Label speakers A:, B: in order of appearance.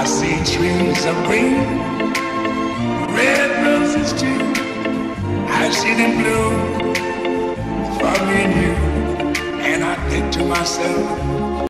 A: see trees of green, red roses too. I see them bloom for me and you. And I think to myself,